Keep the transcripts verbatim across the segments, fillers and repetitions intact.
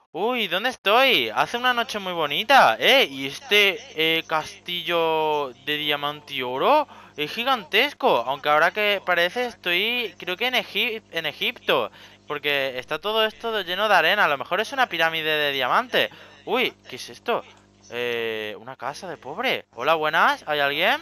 Uy, ¿dónde estoy? Hace una noche muy bonita, ¿eh? Y este eh, castillo de diamante y oro es gigantesco. Aunque ahora que parece estoy, creo que en, Egip- en Egipto. Porque está todo esto lleno de arena. A lo mejor es una pirámide de diamante. Uy, ¿qué es esto? Eh, una casa de pobre. Hola, buenas. ¿Hay alguien?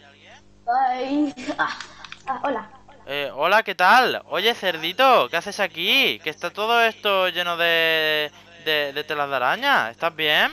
Ay, ah, ah, hola. Eh, hola, ¿qué tal? Oye, cerdito, ¿qué haces aquí? Que está todo esto lleno de, de, de telas de araña. ¿Estás bien?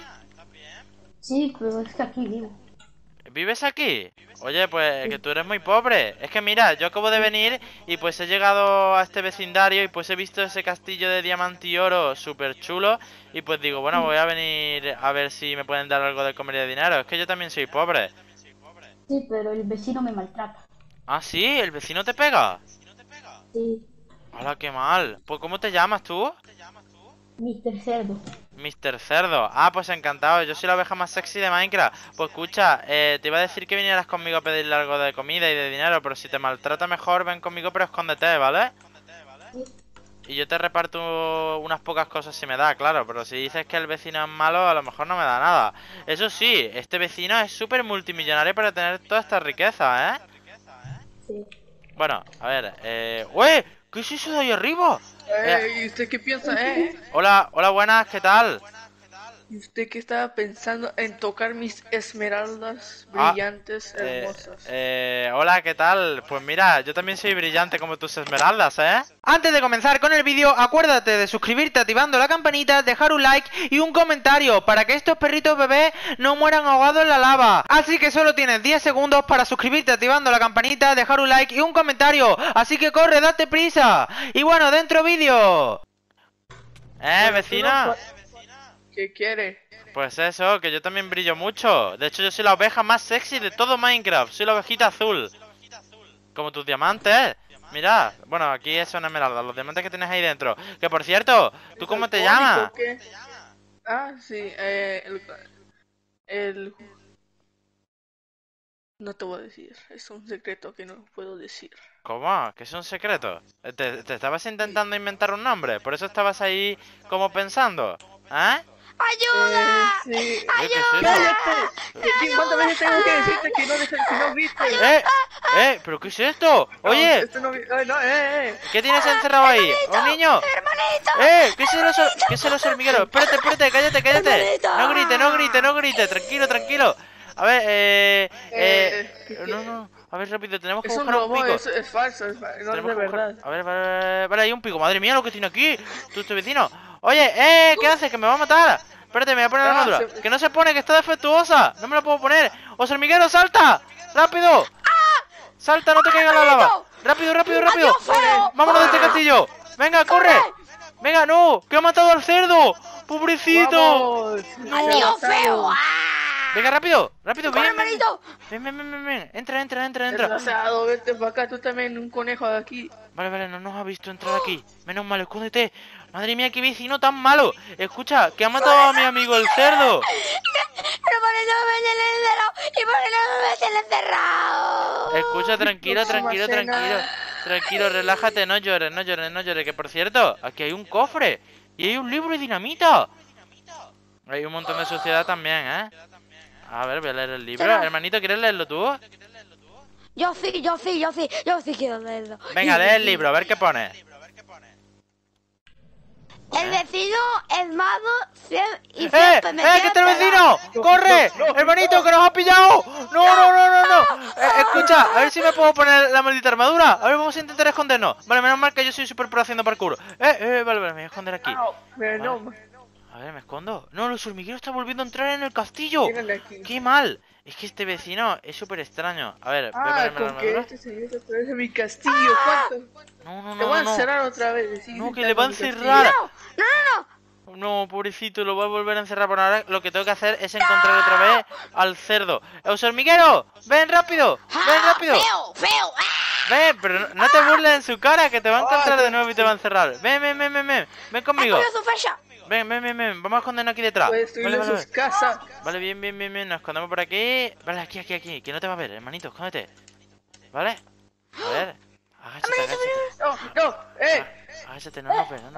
Sí, pero es que aquí vivo. ¿Vives aquí? Oye, pues que Sí, tú eres muy pobre. Es que mira, yo acabo de venir y pues he llegado a este vecindario y pues he visto ese castillo de diamante y oro súper chulo y pues digo, bueno, voy a venir a ver si me pueden dar algo de comer y de dinero. Es que yo también soy pobre. sí, pero el vecino me maltrata. Ah, sí, el vecino te pega. Sí, Hola, qué mal. Pues ¿cómo te llamas tú? mister Cerdo. Mister Cerdo. Ah, pues encantado. Yo soy la oveja más sexy de Minecraft. Pues escucha, eh, te iba a decir que vinieras conmigo a pedirle algo de comida y de dinero, pero si te maltrata mejor, ven conmigo, pero escóndete, ¿vale? Sí, Y yo te reparto unas pocas cosas si me da, claro, pero si dices que el vecino es malo, a lo mejor no me da nada. Eso sí, este vecino es súper multimillonario para tener toda esta riqueza, ¿eh? sí. Bueno, a ver, eh... ¡Uy! ¿Qué es eso de ahí arriba? Eh, Eh, ¿y usted qué piensa, eh? hola, hola, buenas, ¿qué tal? ¿Y usted qué estaba pensando en tocar mis esmeraldas Ah, brillantes, eh, hermosas? eh, hola, ¿qué tal? Pues mira, yo también soy brillante como tus esmeraldas, ¿eh? Antes de comenzar con el vídeo, acuérdate de suscribirte activando la campanita, dejar un like y un comentario para que estos perritos bebés no mueran ahogados en la lava. Así que solo tienes diez segundos para suscribirte activando la campanita, dejar un like y un comentario. Así que corre, date prisa. Y bueno, dentro vídeo. ¿Eh, Bueno, tú no... vecina? pa- ¿Qué quiere? Pues eso, que yo también brillo mucho. De hecho, yo soy la oveja más sexy de todo Minecraft. Soy la ovejita azul. Como tus diamantes. Mira, bueno, aquí es una esmeralda, los diamantes que tienes ahí dentro. Que por cierto, ¿tú ¿Es cómo te llamas? alcohólico o qué? Ah, sí, eh, el, el... No te voy a decir, es un secreto que no puedo decir. ¿Cómo? ¿Que es un secreto? Eh, ¿Te, te estabas Sí. intentando inventar un nombre? ¿Por eso estabas ahí como pensando? ¿Eh? Eh, ¡Ayuda! sí. ¿Eh? ¿Qué es eso? ¡Cállate! ¿Eh? ¿Qué- qué- ¿Cuántas veces tengo que decirte que no, dejes- que no grites? ¿Eh? ¿Eh? ¿Pero qué es esto? No, Oye, esto no... Ay, no, eh, eh. ¿qué tienes encerrado ahí? ¿Un niño? ¡Hermanito! ¡Eh! ¿Qué es los, hor- ¿qué es los hormigueros? Espérate, espérate, cállate, cállate. ¡Hermanito! No grite, no grite, no grite. Tranquilo, tranquilo. A ver, eh... eh... Eh, ¿qué- No, qué? no. A ver, rápido, tenemos que Es un buscar un robot, pico. es, es falso, es fa- no es Tenemos de que buscar... verdad. A ver, vale, vale, vale, hay un pico. Madre mía, lo que tiene aquí. Tú, este vecino. Oye, eh, ¿qué haces? Que me va a matar. Espérate, me voy a poner la Ah, armadura. se- Que no se pone, que está defectuosa. No me la puedo poner. ¡Os hormiguero, salta! ¡Rápido! ¡Salta, no te caiga la lava! ¡Rápido, rápido, rápido! ¡Adiós, feo! ¡Vámonos de este castillo! ¡Venga, corre! ¡Venga, no! ¡Que ha matado al cerdo! ¡Pobrecito! ¡Vamos! ¡Adiós, feo! Desgraciado. ¡Ah! Venga, rápido, rápido, ¡Corre, ven, ven, hermanito! ven, ven, ven, ven, ven. Entra, entra, entra, entra. Desgraciado, vete para acá, tú también, un conejo de aquí. Vale, vale, no nos ha visto entrar aquí. Menos mal, escóndete. Madre mía, qué vecino tan malo. Escucha, que ha matado a mi amigo el cerdo. ¡Pero por eso me meten encerrado! ¿Y por qué no me meten encerrado? Escucha, tranquilo, Próxima tranquilo, cena. tranquilo. Tranquilo, relájate, no llores, no llores, no llores. Que por cierto, aquí hay un cofre. Y hay un libro de dinamita. Hay un montón de suciedad también, ¿eh? A ver, voy a leer el libro. Chao. Hermanito, ¿quieres leerlo tú? Yo sí, yo sí, yo sí, yo sí quiero leerlo. Venga, lee el libro, a ver qué pone. El vecino es malo siem- y ¡Eh! siempre me ¡Eh! ¡Que quiere está el pegar. vecino! ¡Corre! no, no, ¡Hermanito, que nos ha pillado! ¡No, no, no, no, no! Eh, escucha, a ver si me puedo poner la maldita armadura. A ver, vamos a intentar escondernos. Vale, menos mal que yo soy súper pro haciendo parkour. Eh, eh, vale, vale, me voy a esconder aquí. Au, pero no, Vale. A ver, me escondo. No, los hormigueros están volviendo a entrar en el castillo. mírale aquí. ¡Qué mal! Es que este vecino es súper extraño. A ver, voy a Ah, ponerme la con que armadura. este señor se atreve a mi castillo, ¿cuánto? No, no, Te voy a no, no. encerrar otra vez. sigue No, que intentando le va a mi castillo. encerrar. No, no, no, no. No, pobrecito, lo voy a volver a encerrar por ahora. Lo que tengo que hacer es encontrar otra vez al cerdo. ¡Eus hormiguero! ¡Ven rápido! ¡Ven Ah, rápido! feo, feo. Ah. ¡Ven! Pero no, no te burles en su cara, que te va a encontrar Ah, de nuevo y te va a encerrar. Ven, ven, ven, ven, ven. Ven conmigo. Es curioso, fecha. Ven, ven, ven, ven. Vamos a escondernos aquí detrás. Puedes Vale, destruirle vale, sus vale. casas. Vale, bien, bien, bien, bien. Nos escondemos por aquí. Vale, aquí, aquí, aquí. Que no te va a ver, hermanito. Escóndete. ¿Vale? A ver. Agáchate, agáchate. No, no, eh. Agáchate, no nos ve, no nos ve.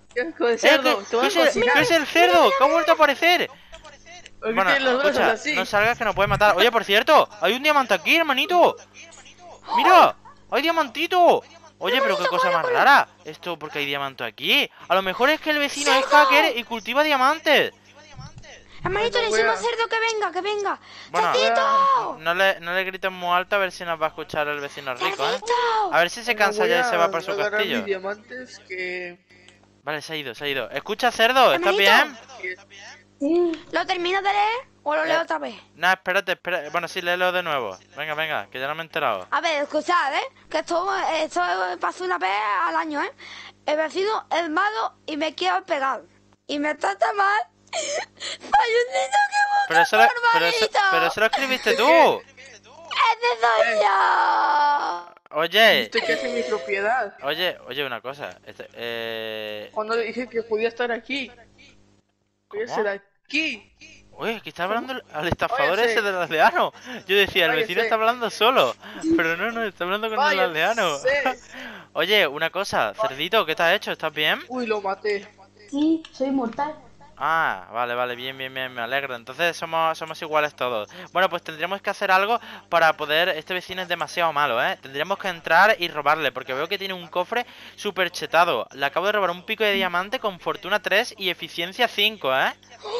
qué asco de ¡Eh, cerdo. que- Te voy que a es el, cocinar. que es el cerdo! ¡Que ha vuelto a aparecer! Porque Bueno, tiene los brazos escucha, así. no salgas que nos puede matar. Oye, por cierto, hay un diamante aquí, hermanito. ¡Mira! ¡Hay diamantito! Oye, pero qué cosa más rara. Esto, porque hay diamante aquí. A lo mejor es que el vecino es hacker y cultiva diamantes. Hermanito, le Bueno, decimos voy a- cerdo que venga, que venga. Bueno, ¡Cerdito! no le, no le grites muy alto a ver si nos va a escuchar el vecino rico, ¿eh? ¡Cerdito! A ver si se Bueno, cansa voy ya y a se va para su agarrar castillo. mis diamantes que... Vale, se ha ido, se ha ido. Escucha, cerdo, ¿estás Hermanito. bien? Sí. ¿Lo termino de leer o lo leo Eh. otra vez? No, espérate, espérate. Bueno, sí, léelo de nuevo. Venga, venga, que ya no me he enterado. A ver, escuchad, ¿eh? Que esto, esto pasa una vez al año, ¿eh? El vecino es malo y me quiere pegar. Y me trata mal. Hay un niño que busca Pero eso, lo, por pero, eso, manito. pero eso lo escribiste tú. ¡Ese soy yo! Oye, Estoy casi en mi propiedad. oye, oye, una cosa. Este, eh... Cuando dije que podía estar aquí. Podía ¿Cómo? ser aquí. Oye, aquí está hablando el- al estafador Váyase. ese del aldeano. Yo decía, el vecino Váyase. está hablando solo. Pero no, no, está hablando con el Váyase. aldeano. Oye, una cosa, cerdito, ¿qué te has hecho? ¿Estás bien? Uy, lo maté. Sí, soy mortal. Ah, vale, vale, bien, bien, bien, me alegro. Entonces somos, somos iguales todos. Bueno, pues tendríamos que hacer algo para poder... Este vecino es demasiado malo, ¿eh? Tendríamos que entrar y robarle, porque veo que tiene un cofre súper chetado. Le acabo de robar un pico de diamante con fortuna tres y eficiencia cinco, ¿eh?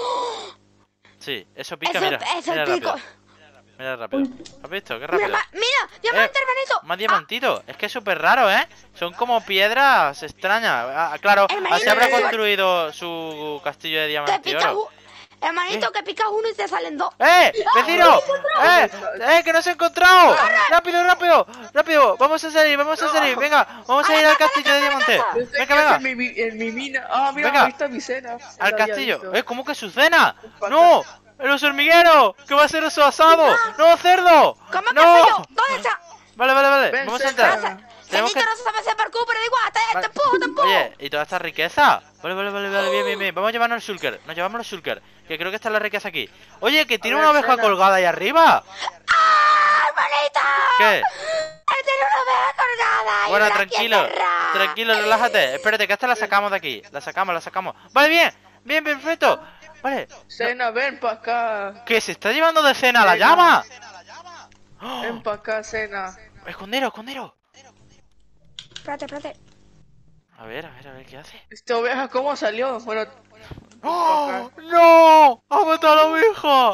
Sí, eso pica, Eso- mira. eso mira pico. rápido. Mira rápido. ¿Has visto? Qué Mira, rápido. ma- mira, diamante, Eh, hermanito. Más diamantitos. Es que es súper raro, ¿eh? Son como piedras extrañas. Ah, claro, Hermanito, así habrá eh, construido su castillo de Que diamante y picas oro. un... Hermanito, que picas uno y te salen dos. ¡Eh! ¡Vecino! ¡Eh! ¡Eh! ¡Que nos he encontrado! ¡Rápido, rápido! ¡Rápido! ¡Vamos a salir! ¡Vamos a salir! ¡Venga! ¡Vamos a ir al castillo de diamante! Yo estoy ¡Venga, casi venga! En mi, mi- en mi mina. Ah, mira, Venga. ahí está mi cena. Ya ¡Al la había castillo! visto. ¡Eh! ¿Cómo que su cena? ¡No! ¡Los hormigueros! ¿Qué va a ser su asado? ¡No, cerdo! ¿Cómo que ¡No! soy yo? ¿Dónde está? Vale, vale, vale. Ven, Vamos a cerca. entrar. Tenemos Cerdito que... no sabe hacer parkour, pero da igual, te, Vale. te empujo, te empujo. Oye, ¿y toda esta riqueza? Vale, vale, vale, vale, bien, bien, bien. Vamos a llevarnos el shulker. Nos llevamos los shulker. Que creo que está la riqueza aquí. Oye, que tiene ver, una oveja cena. colgada ahí arriba. ¡Ah, hermanito! ¿Qué? Él tiene una oveja colgada y Bueno, una aquí tranquilo, encerrada. tranquilo, relájate. Espérate, que esta la sacamos de aquí. La sacamos, la sacamos. Vale, bien, bien, perfecto. Vale. Cena, ven pa' acá. ¿Qué? ¿Se está llevando de cena la Venga. llama? ¡Oh! Ven pa' acá, cena. Escondero, escondero. Espérate, espérate. A ver, a ver, a ver, ¿qué hace? Esta oveja, ¿cómo salió? Bueno, ¡Oh! ¡No! ¡Ha matado a la oveja!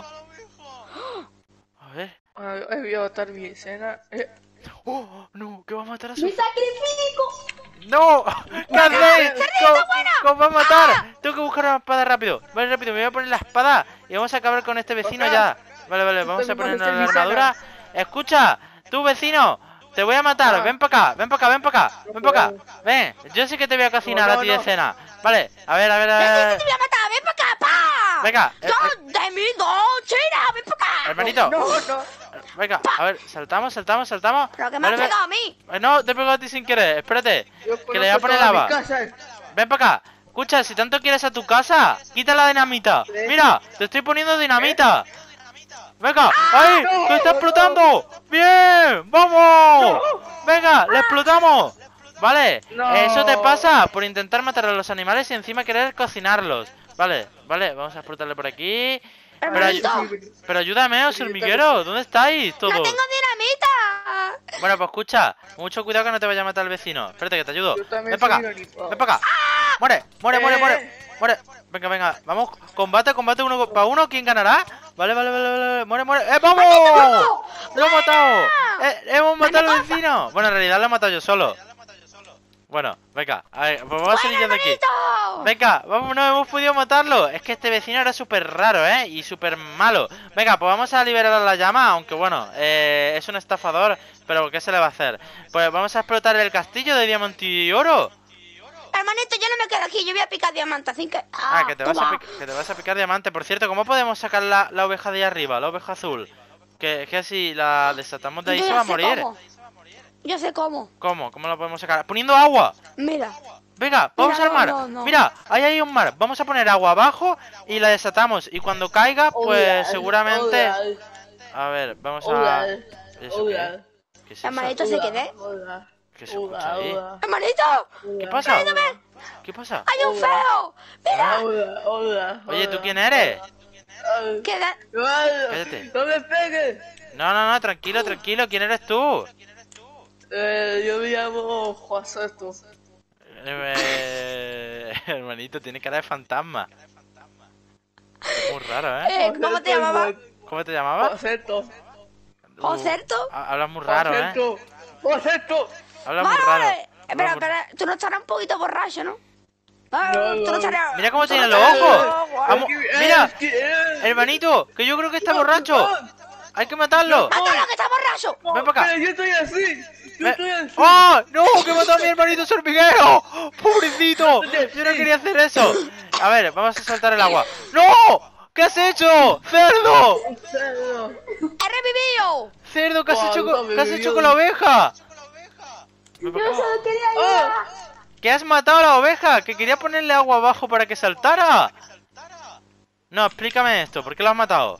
A ver. ah, ahí voy a botar mi cena. Eh, ¡Oh! ¡No! ¿Qué va a matar a ¡Me su... sacrifico! ¡No! ¿Qué hacéis? ¿Cómo, cómo va a matar? Tengo que buscar una espada rápido. Vale, rápido, me voy a poner la espada y vamos a acabar con este vecino ya. Vale, vale, vamos a ponernos la armadura. Escucha, tú vecino, te voy a matar. Ven para acá, ven para acá, ven para acá, ven para acá. Ven, yo sí que te voy a cocinar No, a no, ti de no. cena. Vale, a ver, a ver, a ¡Ven, ver. te voy a matar! ¡Ven para acá, pa! Venga, eh, ¡No, de mí, no, China! ¡Ven para acá! Hermanito, no, no. venga, a ver, saltamos, saltamos, saltamos. Pero que me Vale, has ven. pegado a mí. Eh, No, te he pegado a ti sin querer, espérate. Yo Que le voy a conozco poner toda mi lava. casa. Ven para acá. Escucha, si tanto quieres a tu casa, quita la dinamita. Mira, te estoy poniendo dinamita. Venga, ahí, no, te está no. explotando. Bien, vamos. Venga, le explotamos. Vale, No. eso te pasa por intentar matar a los animales y encima querer cocinarlos. Vale, vale, vamos a explotarle por aquí. Pero, Hermanito, ayu- pero ayúdame, os hormiguero, ¿dónde estáis no todos? tengo dinamita. Bueno, pues escucha, mucho cuidado que no te vaya a matar el vecino. Espérate que te ayudo. Yo también Ven para soy acá, irónico. ven para acá. Muere, muere, muere, Eh. muere. Muere. Venga, venga, vamos. Combate, combate uno para uno. ¿Quién ganará? Vale, vale, vale, vale, vale. Muere, muere. ¡Eh, vamos! ¡Lo he matado! ¡Eh, hemos matado al vecino! Bueno, en realidad lo he matado yo solo. Bueno, venga, a ver, pues vamos a salir ya de aquí. Hermanito. Venga, vamos, no hemos podido matarlo. Es que este vecino era súper raro, ¿eh? Y súper malo. Venga, pues vamos a liberar a la llama. Aunque bueno, eh, es un estafador. Pero ¿qué se le va a hacer? Pues vamos a explotar el castillo de diamante y oro. Hermanito, yo no me quedo aquí, yo voy a picar diamante, así que... Ah, que te, vas a toma. pic- que te vas a picar diamante. Por cierto, ¿cómo podemos sacar la, la oveja de ahí arriba? La oveja azul. Que, que si la desatamos de ahí Yo se ya va a sé morir. cómo. Yo sé cómo. ¿Cómo? ¿Cómo la podemos sacar? ¡Poniendo agua! Mira. Venga, vamos Mira, al mar. no, no, no. Mira, ahí hay un mar. Vamos a poner agua abajo y la desatamos. Y cuando caiga, pues seguramente... A ver, vamos a... Hola. ¿Eso qué? Hola. ¿Qué es eso? Hermanito, se quedé. Hola. ¿Qué se escucha ahí? Hola, ¡Hermanito! ¿Qué pasa? ¿Qué pasa? ¡Hay un feo! ¡Mira! hola, hola. Oye, ¿tú quién eres? Queda... Cállate. No me pegues. No, no, no, tranquilo, tranquilo. ¿Quién eres tú? Eh, yo me llamo Juan Soto. Eh, hermanito, tiene cara de fantasma. Es muy raro, ¿eh? Eh, ¿Cómo te llamabas? ¿Cómo te llamabas? Joseto. ¿Joserto? Ha- Hablas muy raro, ¿eh? Joseto. Joseto. Hablas muy Vale, raro. vale. Espera, Hablas muy- espera, tú no estarás un poquito borracho, ¿no? Ah, No, tú no no. estarás... Mira cómo tú tiene no los estarás- ojos. guau. Vamos, Eh, mira, que- eh. hermanito, que yo creo que está borracho. Hay que matarlo. ¡Mátalo, que está borracho! No, Ven para acá. pero yo estoy así. Yo Ve- estoy así. ¡Oh! ¡No! ¡Que mató a mi hermanito ese hormiguero! ¡Pobrecito! Yo no quería hacer eso. A ver, vamos a saltar el agua. ¡No! ¿Qué has hecho? ¡Cerdo! Cerdo. ¡He revivido! ¡Cerdo! ¿Qué has Guau, hecho, no con, me ¿qué has vivió. hecho con la oveja? Yo solo quería ayudar. ¿Que has matado a la oveja? ¿Que quería ponerle agua abajo para que saltara? No, explícame esto. ¿Por qué lo has matado?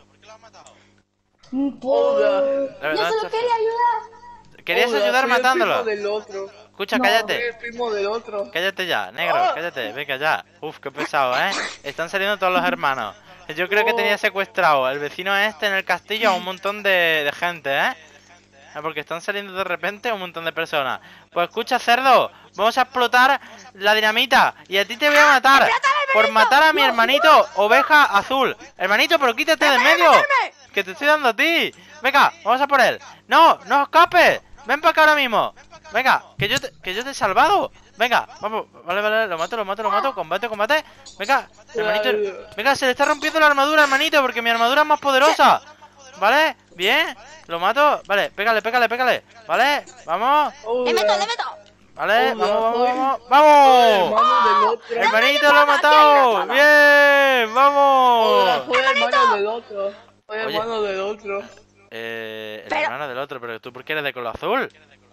Hola. La verdad, Yo solo chafa. quería ayudar. ¿Querías Hola, ayudar soy el matándolo? primo del otro. Escucha, No. Soy cállate. el primo del otro. Cállate ya, negro, cállate, venga ya. Uf, qué pesado, ¿eh? Están saliendo todos los hermanos. Yo creo que tenía secuestrado el vecino este en el castillo a un montón de, de gente, ¿eh? Porque están saliendo de repente un montón de personas. Pues escucha, cerdo, vamos a explotar la dinamita y a ti te voy a matar por matar a mi hermanito oveja azul. Hermanito, pero quítate de en medio, que te estoy dando a ti. Venga, vamos a por él. No, no escapes. Ven para acá ahora mismo. Venga, que yo te, que yo te he salvado. Venga, vamos, vale, vale, lo mato, lo mato, lo mato. Combate, combate. Venga, hermanito. Venga, se le está rompiendo la armadura, hermanito, porque mi armadura es más poderosa. ¿Vale? Bien, lo mato. Vale, pégale, pégale, pégale. ¿Vale? Vamos. ¡Le meto, le meto! Vale, Hola, vamos, vamos, soy- vamos. ¡Vamos! Hermano del otro. Hermanito, lo he matado. Bien, Hola, vamos. soy hermano del otro. Soy Oye. hermano del otro. Eh, el Pero- hermano del otro, pero tú, ¿por qué eres de color azul?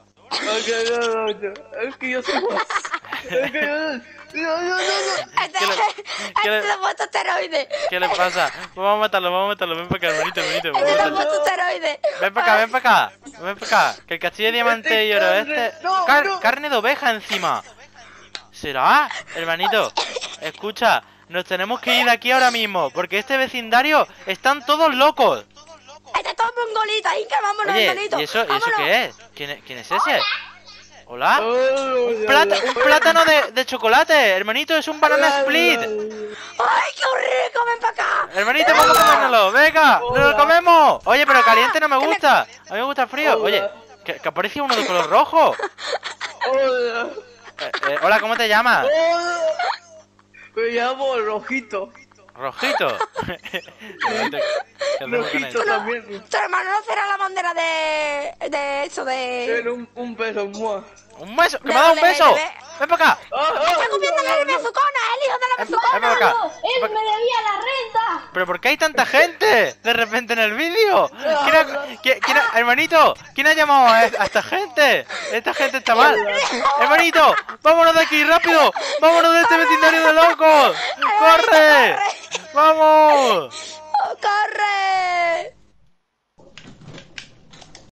Ok, no, no, no. Es que yo soy más. Es que yo. No, no, no, no. Este, ¿Qué le- qué le- este le he puesto esteroides. ¿Qué le pasa? Vamos a matarlo, vamos a matarlo. Ven para acá, hermanito, hermanito. Vamos a Este le he matarlo. puesto esteroides. Ven para acá, ven para acá. Ven para acá. Que el castillo de diamante y oro carne. este. No, Car- no. Carne de oveja encima. ¿Será? Hermanito, escucha. Nos tenemos que ir de aquí ahora mismo. Porque este vecindario están todos locos. Este es todo mongolita, Inca, vámonos, Oye, hermanito. ¿y eso, ¿y eso vámonos. qué es? ¿Quién es, quién es ese? ¿Hola? Un Plata- un plátano de, de chocolate, hermanito, es un banana split. ¡Ay, qué rico! ¡Ven para acá! Hermanito, vamos a comérnoslo, venga, nos lo comemos. Oye, pero caliente no me gusta, a mí me gusta frío. Oye, que, que aparece uno de color rojo. Hola. Eh, eh, hola, ¿cómo te llamas? Hola. Me llamo Rojito. Rojito. Hermanito, ¿qué hacemos con Rojito él? también. Tu hermano no será la bandera de... de eso, de... Era un, un beso, mua. Un beso, que me ha dado un beso. Ven para acá. Ah, ah, ¡Está comiendo no, la no, no. besucona! ¡El hijo de la Ven besucona! para acá. No, él me debía la renta. ¿Pero por qué hay tanta gente de repente en el vídeo? ¿Quién ha- quién- quién ha- hermanito, ¿quién ha llamado a, a esta gente? Esta gente está mal. Hermanito, vámonos de aquí, rápido. Vámonos de este vecindario de locos. ¡Corre! ¡Vamos! ¡Corre!